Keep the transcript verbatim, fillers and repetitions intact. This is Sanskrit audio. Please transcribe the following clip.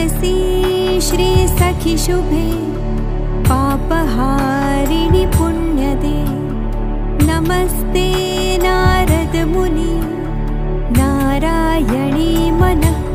तुलसी श्री सखी शुभे पापहारिणि पुण्यदे। नमस्ते नारद मुनि नारायणी मनः